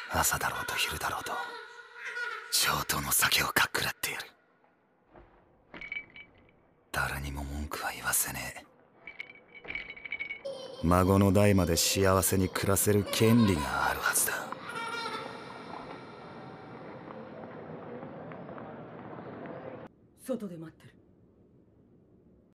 朝だろうと昼だろうと上等の酒をかっくらってやる。誰にも文句は言わせねえ。孫の代まで幸せに暮らせる権利があるはずだ。 外で待ってる。